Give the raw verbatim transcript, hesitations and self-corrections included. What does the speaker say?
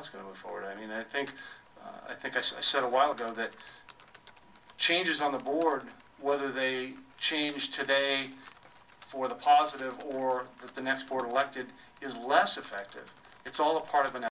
it's going to move forward. I mean, I think, uh, I think I, s I said a while ago that changes on the board, whether they change today for the positive or that the next board elected, is less effective. It's all a part of an